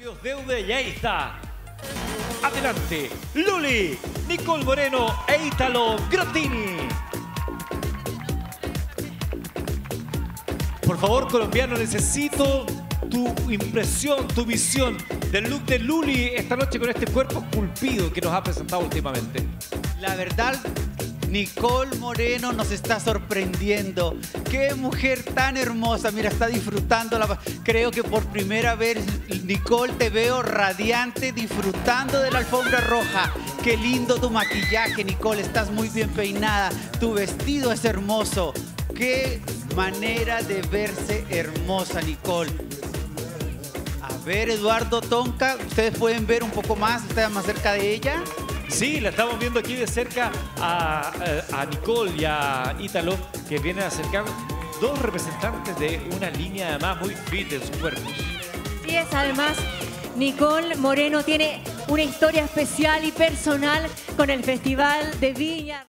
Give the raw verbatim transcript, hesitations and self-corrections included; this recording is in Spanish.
Dios deuda y ahí está. Adelante, Luli, Nicole Moreno e Italo Grottini. Por favor, colombiano, necesito tu impresión, tu visión del look de Luli esta noche con este cuerpo esculpido que nos ha presentado últimamente. La verdad, Nicole Moreno nos está sorprendiendo. Qué mujer tan hermosa. Mira, está disfrutando. La... Creo que por primera vez, Nicole, te veo radiante, disfrutando de la alfombra roja. Qué lindo tu maquillaje, Nicole. Estás muy bien peinada. Tu vestido es hermoso. Qué manera de verse hermosa, Nicole. A ver, Eduardo Tonka, ustedes pueden ver un poco más, están más cerca de ella. Sí, la estamos viendo aquí de cerca a, a, a Nicole y a Italo, que vienen a acercar dos representantes de una línea además muy fit en sus cuerpos. Sí, es además, Nicole Moreno tiene una historia especial y personal con el Festival de Viña.